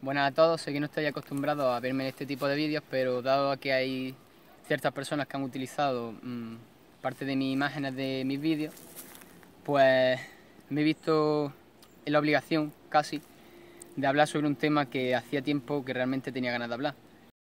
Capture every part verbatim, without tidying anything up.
Buenas a todos, sé que no estoy acostumbrado a verme en este tipo de vídeos, pero dado que hay ciertas personas que han utilizado mmm, parte de mis imágenes de mis vídeos, pues me he visto en la obligación, casi, de hablar sobre un tema que hacía tiempo que realmente tenía ganas de hablar.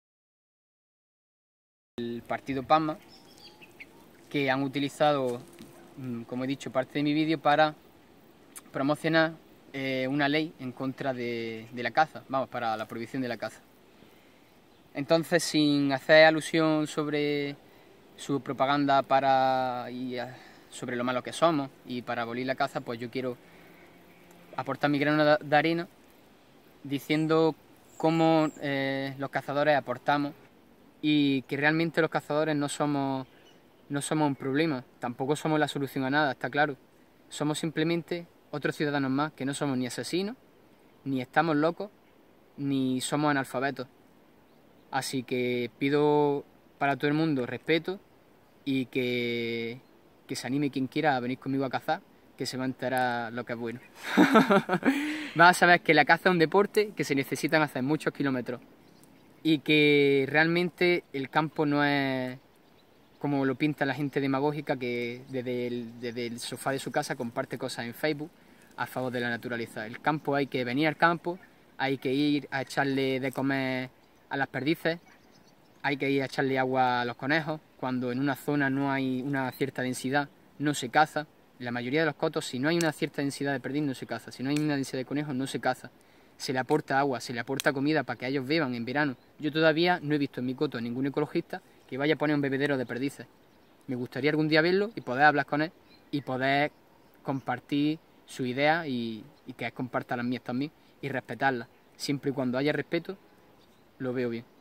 El partido PASMA, que han utilizado, mmm, como he dicho, parte de mi vídeo para promocionar eh, una ley en contra de, de la caza, vamos, para la prohibición de la caza. Entonces, sin hacer alusión sobre su propaganda para y sobre lo malo que somos y para abolir la caza, pues yo quiero aportar mi grano de arena diciendo cómo eh, los cazadores aportamos y que realmente los cazadores no somos, no somos un problema, tampoco somos la solución a nada, está claro. Somos simplemente otros ciudadanos más que no somos ni asesinos, ni estamos locos, ni somos analfabetos. Así que pido para todo el mundo respeto y que, que se anime quien quiera a venir conmigo a cazar, que se va a enterar lo que es bueno. Vas a saber que la caza es un deporte que se necesitan hacer muchos kilómetros y que realmente el campo no es como lo pinta la gente demagógica que desde el, desde el sofá de su casa comparte cosas en Facebook a favor de la naturaleza. El campo hay que venir al campo, hay que ir a echarle de comer a las perdices, hay que ir a echarle agua a los conejos. Cuando en una zona no hay una cierta densidad, no se caza. En la mayoría de los cotos, si no hay una cierta densidad de perdiz, no se caza. Si no hay una densidad de conejos, no se caza. Se le aporta agua, se le aporta comida para que ellos beban en verano. Yo todavía no he visto en mi coto a ningún ecologista que vaya a poner un bebedero de perdices. Me gustaría algún día verlo y poder hablar con él y poder compartir su idea y, y que él comparta las mías también y respetarlas. Siempre y cuando haya respeto, lo veo bien.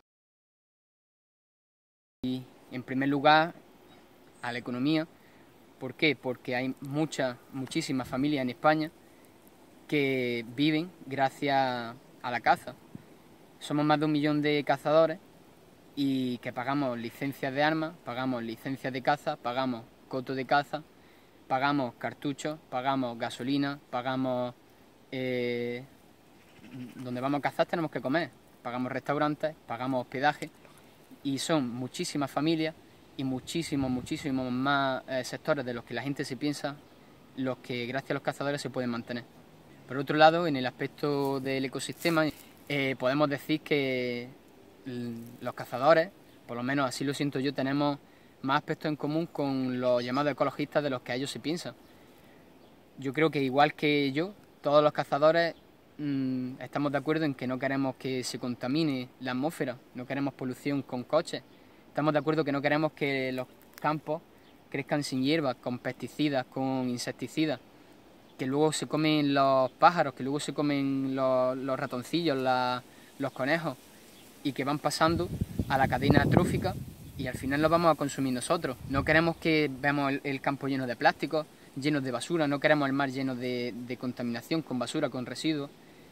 Y en primer lugar, a la economía. ¿Por qué? Porque hay muchas, muchísimas familias en España que viven gracias a la caza. Somos más de un millón de cazadores y que pagamos licencias de armas, pagamos licencias de caza, pagamos coto de caza, pagamos cartuchos, pagamos gasolina, pagamos... Eh, donde vamos a cazar tenemos que comer, pagamos restaurantes, pagamos hospedaje y son muchísimas familias y muchísimos, muchísimos más eh, sectores de los que la gente se piensa los que gracias a los cazadores se pueden mantener. Por otro lado, en el aspecto del ecosistema, eh, podemos decir que los cazadores, por lo menos así lo siento yo, tenemos más aspectos en común con los llamados ecologistas de los que ellos se piensan. Yo creo que igual que yo, todos los cazadores mmm, estamos de acuerdo en que no queremos que se contamine la atmósfera, no queremos polución con coches, estamos de acuerdo que no queremos que los campos crezcan sin hierbas, con pesticidas, con insecticidas, que luego se comen los pájaros, que luego se comen los, los ratoncillos, la, los conejos, y que van pasando a la cadena trófica y al final los vamos a consumir nosotros. No queremos que veamos el, el campo lleno de plásticos, llenos de basura, no queremos el mar lleno de, de contaminación, con basura, con residuos.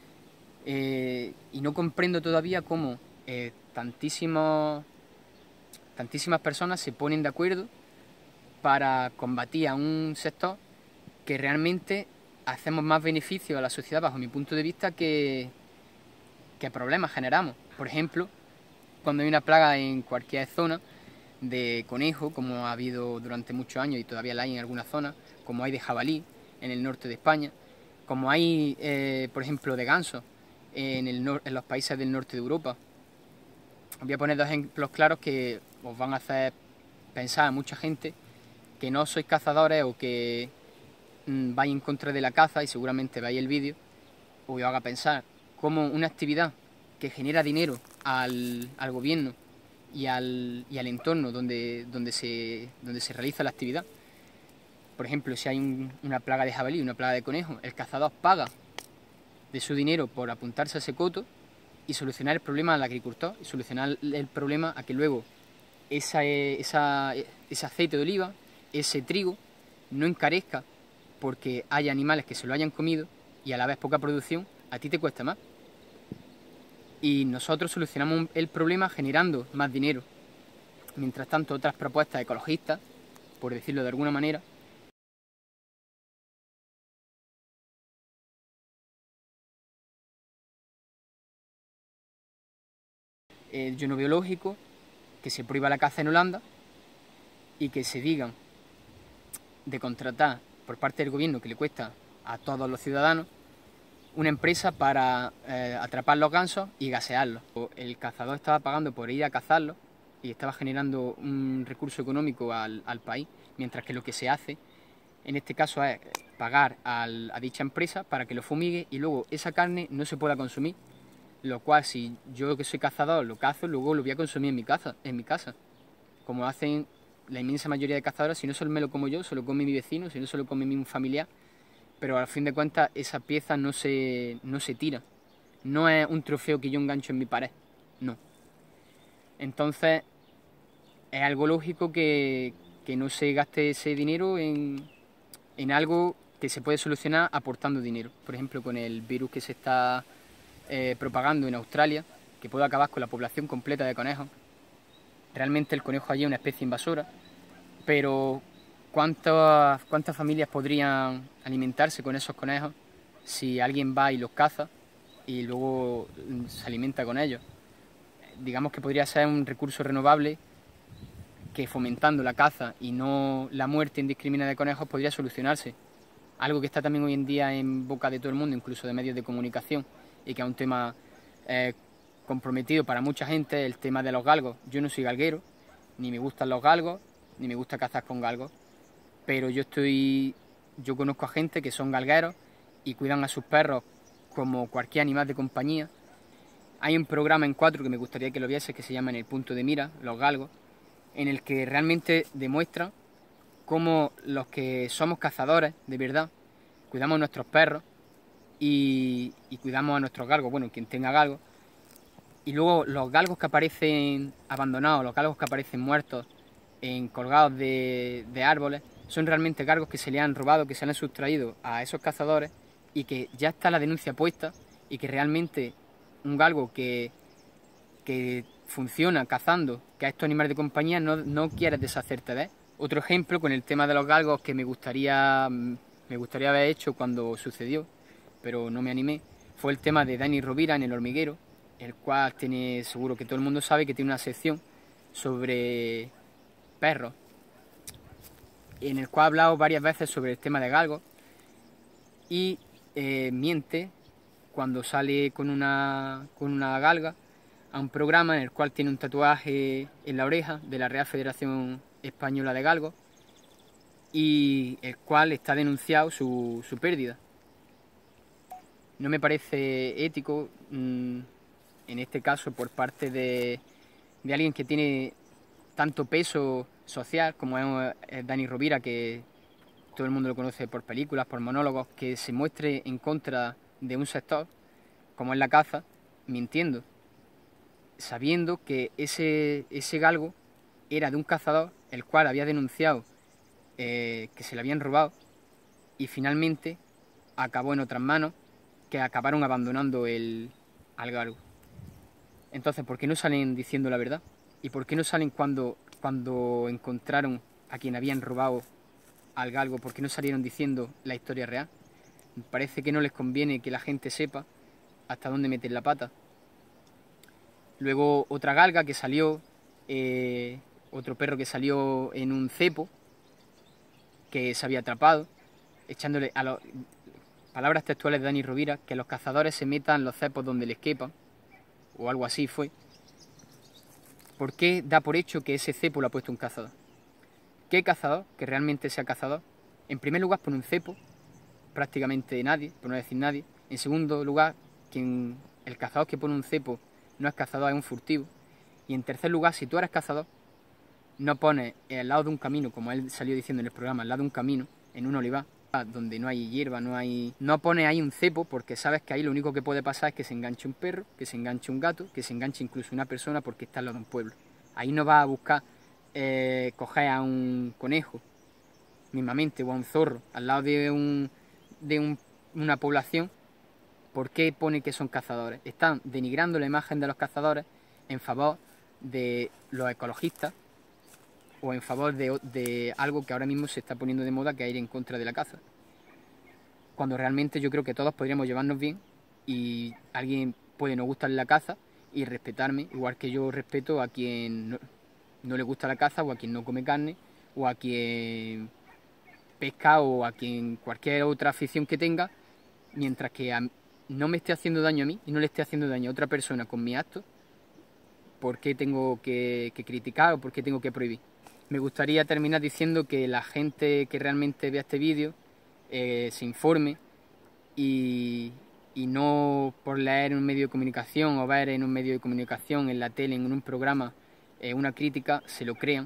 Eh, y no comprendo todavía cómo eh, tantísimos, tantísimas personas se ponen de acuerdo para combatir a un sector que realmente hacemos más beneficio a la sociedad, bajo mi punto de vista, que, que problemas generamos. Por ejemplo, cuando hay una plaga en cualquier zona de conejo, como ha habido durante muchos años y todavía la hay en algunas zonas, como hay de jabalí en el norte de España, como hay, eh, por ejemplo, de gansos en, el en los países del norte de Europa. Os voy a poner dos ejemplos claros que os van a hacer pensar a mucha gente que no sois cazadores o que mmm, vais en contra de la caza y seguramente veáis el vídeo, os haga pensar cómo una actividad que genera dinero al, al gobierno y al, y al entorno donde, donde, se, donde se realiza la actividad. Por ejemplo, si hay un, una plaga de jabalí, una plaga de conejo, el cazador paga de su dinero por apuntarse a ese coto y solucionar el problema al agricultor y solucionar el problema a que luego esa, esa, ese aceite de oliva, ese trigo, no encarezca porque hay animales que se lo hayan comido y a la vez poca producción, a ti te cuesta más. Y nosotros solucionamos el problema generando más dinero. Mientras tanto, otras propuestas ecologistas, por decirlo de alguna manera, el yo no biológico, que se prohíba la caza en Holanda y que se digan de contratar por parte del gobierno, que le cuesta a todos los ciudadanos, una empresa para eh, atrapar los gansos y gasearlos. El cazador estaba pagando por ir a cazarlos y estaba generando un recurso económico al, al país, mientras que lo que se hace en este caso es pagar al, a dicha empresa para que lo fumigue y luego esa carne no se pueda consumir, lo cual si yo que soy cazador lo cazo, luego lo voy a consumir en mi casa, en mi casa, como hacen la inmensa mayoría de cazadores. Si no solo me lo como yo, se lo come mi vecino, si no se lo come mi familiar, pero al fin de cuentas esa pieza no se, no se tira, no es un trofeo que yo engancho en mi pared, no. Entonces es algo lógico que, que no se gaste ese dinero en, en algo que se puede solucionar aportando dinero. Por ejemplo, con el virus que se está eh, propagando en Australia, que puede acabar con la población completa de conejos. Realmente el conejo allí es una especie invasora, pero ¿cuántas, cuántas familias podrían alimentarse con esos conejos si alguien va y los caza y luego se alimenta con ellos? Digamos que podría ser un recurso renovable que, fomentando la caza y no la muerte indiscriminada de conejos, podría solucionarse. Algo que está también hoy en día en boca de todo el mundo, incluso de medios de comunicación, y que es un tema eh, comprometido para mucha gente, el tema de los galgos. Yo no soy galguero, ni me gustan los galgos, ni me gusta cazar con galgos, pero yo estoy, yo conozco a gente que son galgueros y cuidan a sus perros como cualquier animal de compañía. Hay un programa en Cuatro que me gustaría que lo viese, que se llama En el punto de mira, los galgos, en el que realmente demuestran cómo los que somos cazadores, de verdad, cuidamos a nuestros perros y, y cuidamos a nuestros galgos, bueno, quien tenga galgos, y luego los galgos que aparecen abandonados, los galgos que aparecen muertos, en, colgados de, de árboles, son realmente galgos que se le han robado, que se le han sustraído a esos cazadores y que ya está la denuncia puesta y que realmente un galgo que, que funciona cazando, que a estos animales de compañía no, no quieres deshacerte de él. Otro ejemplo con el tema de los galgos que me gustaría, me gustaría haber hecho cuando sucedió, pero no me animé, fue el tema de Dani Rovira en El Hormiguero, el cual tiene, seguro que todo el mundo sabe que tiene una sección sobre perros, en el cual ha hablado varias veces sobre el tema de galgos y eh, miente cuando sale con una, con una galga a un programa en el cual tiene un tatuaje en la oreja de la Real Federación Española de Galgos y el cual está denunciado su, su pérdida. No me parece ético, mmm, en este caso por parte de, de alguien que tiene tanto peso social como es eh, Dani Rovira, que todo el mundo lo conoce por películas, por monólogos, que se muestre en contra de un sector como es la caza, mintiendo, sabiendo que ese, ese galgo era de un cazador el cual había denunciado eh, que se le habían robado y finalmente acabó en otras manos que acabaron abandonando el, al galgo. Entonces, ¿por qué no salen diciendo la verdad? ¿Y por qué no salen cuando, cuando encontraron a quien habían robado al galgo? ¿Por qué no salieron diciendo la historia real? Me parece que no les conviene que la gente sepa hasta dónde meten la pata. Luego otra galga que salió, eh, otro perro que salió en un cepo que se había atrapado, echándole a los palabras textuales de Dani Rovira, que los cazadores se metan los cepos donde les quepan, o algo así fue. ¿Por qué da por hecho que ese cepo lo ha puesto un cazador? ¿Qué cazador que realmente sea cazador? En primer lugar, pone un cepo, prácticamente nadie, por no decir nadie. En segundo lugar, quien, el cazador que pone un cepo no es cazador, es un furtivo. Y en tercer lugar, si tú eres cazador, no pones al lado de un camino, como él salió diciendo en el programa, al lado de un camino, en un olivar, donde no hay hierba, no hay... No pones ahí un cepo porque sabes que ahí lo único que puede pasar es que se enganche un perro, que se enganche un gato, que se enganche incluso una persona porque está al lado de un pueblo. Ahí no vas a buscar eh, coger a un conejo, mismamente, o a un zorro, al lado de, un, de un, una población. ¿Por qué pone que son cazadores? Están denigrando la imagen de los cazadores en favor de los ecologistas o en favor de, de algo que ahora mismo se está poniendo de moda, que es ir en contra de la caza. Cuando realmente yo creo que todos podríamos llevarnos bien y a alguien puede no gustarle la caza, y respetarme, igual que yo respeto a quien no, no le gusta la caza, o a quien no come carne, o a quien pesca, o a quien cualquier otra afición que tenga, mientras que a, no me esté haciendo daño a mí y no le esté haciendo daño a otra persona con mi acto. ¿Por qué tengo que, que criticar o por qué tengo que prohibir? Me gustaría terminar diciendo que la gente que realmente vea este vídeo eh, se informe y, y no por leer en un medio de comunicación o ver en un medio de comunicación, en la tele, en un programa, eh, una crítica, se lo crean.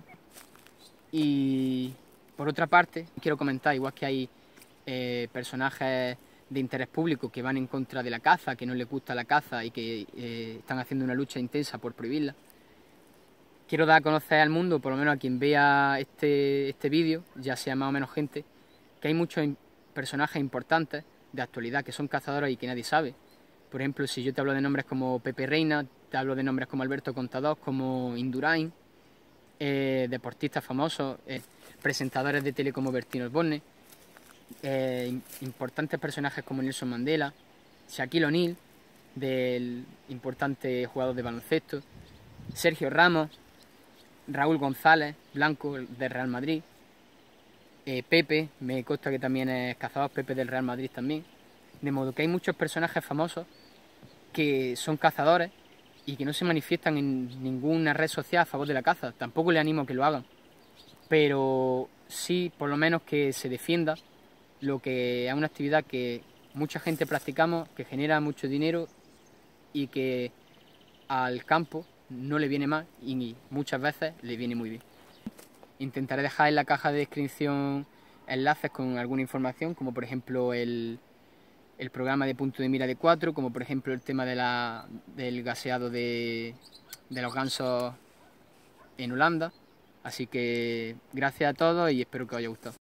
Y por otra parte, quiero comentar, igual que hay eh, personajes de interés público que van en contra de la caza, que no les gusta la caza y que eh, están haciendo una lucha intensa por prohibirla, quiero dar a conocer al mundo, por lo menos a quien vea este, este vídeo, ya sea más o menos gente, que hay muchos personajes importantes de actualidad que son cazadores y que nadie sabe. Por ejemplo, si yo te hablo de nombres como Pepe Reina, te hablo de nombres como Alberto Contador, como Indurain, eh, deportistas famosos, eh, presentadores de tele como Bertino Osborne, eh, importantes personajes como Nelson Mandela, Shaquille O'Neal, del importante jugador de baloncesto, Sergio Ramos, Raúl González Blanco, del Real Madrid, eh, Pepe, me consta que también es cazador, Pepe del Real Madrid también. De modo que hay muchos personajes famosos que son cazadores y que no se manifiestan en ninguna red social a favor de la caza. Tampoco les animo a que lo hagan, pero sí por lo menos que se defienda lo que es una actividad que mucha gente practicamos, que genera mucho dinero y que al campo no le viene mal y muchas veces le viene muy bien. Intentaré dejar en la caja de descripción enlaces con alguna información, como por ejemplo el, el programa de punto de mira de cuatro, como por ejemplo el tema de la, del gaseado de, de los gansos en Holanda. Así que gracias a todos y espero que os haya gustado.